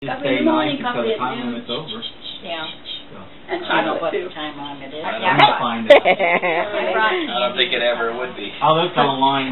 Just Stay in the morning, nice until coffee the at time noon. limit's over. Yeah. And I don't know chocolate what too. time limit is. We'll find out. I brought I don't think it ever would be. I looked online.